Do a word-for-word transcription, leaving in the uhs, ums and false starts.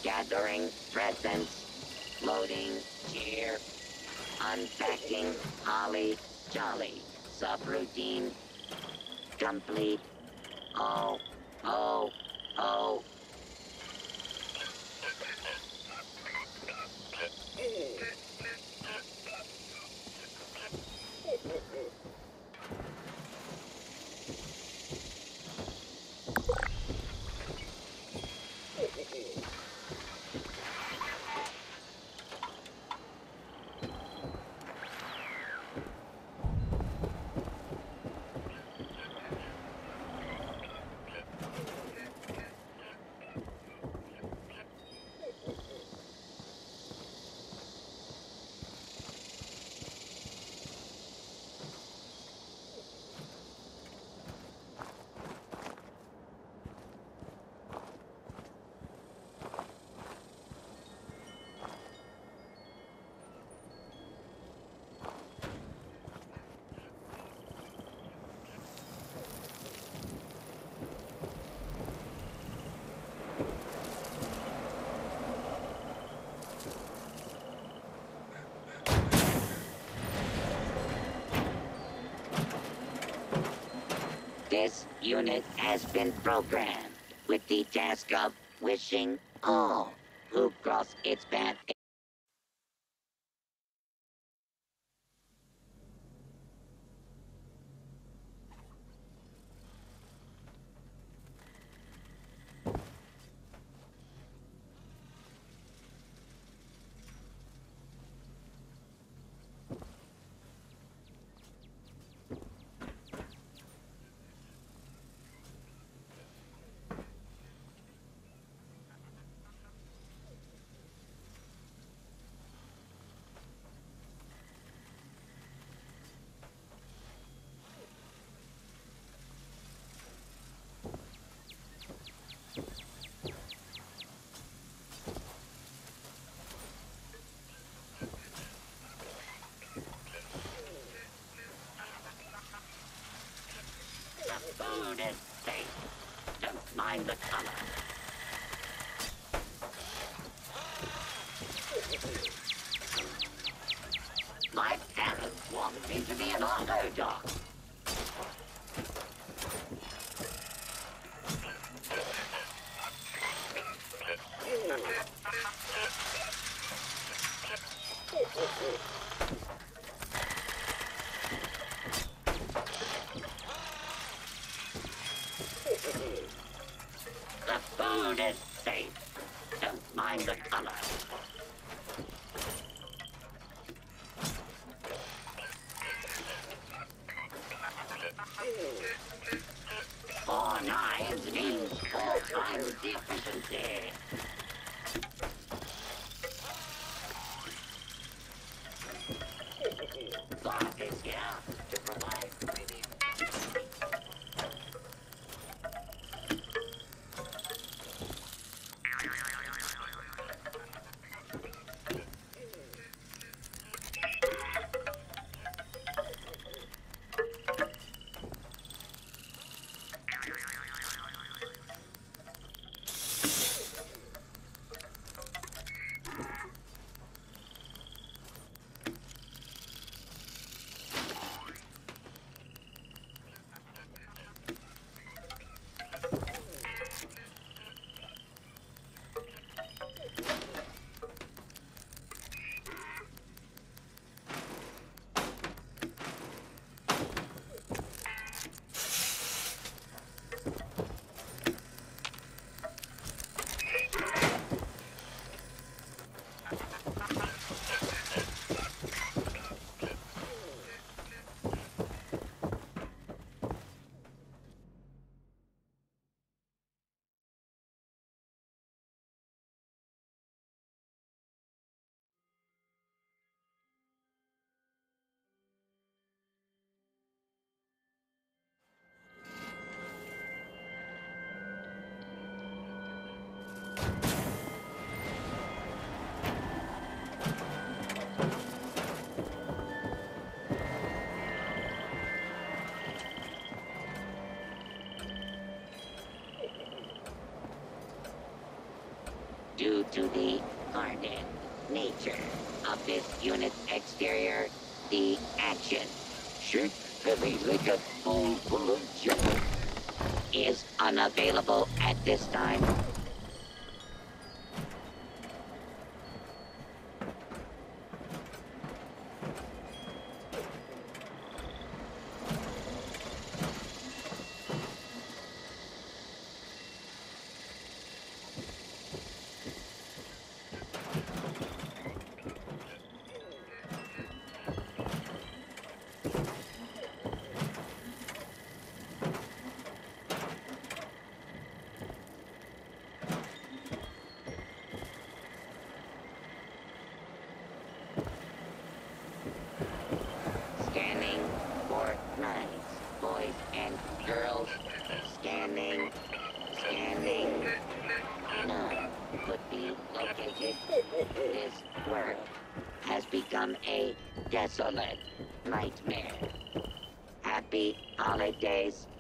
Gathering presents. Loading here. Unpacking. Holly. Jolly. Subroutine. Complete. Oh. Oh. Oh. This unit has been programmed with the task of wishing all who cross its path. The food is safe. Don't mind the color. My parents wanted me to be an auto dog. The food is safe. Don't mind the color. Four knives means four times the efficiency. God is here to provide premium. to the hardened nature of this unit's exterior, the action Shake heavy like a bowl full of jello. is unavailable at this time. Scanning for knives, boys and girls. Scanning, scanning. None could be located. This world has become a desolate nightmare. Happy holidays.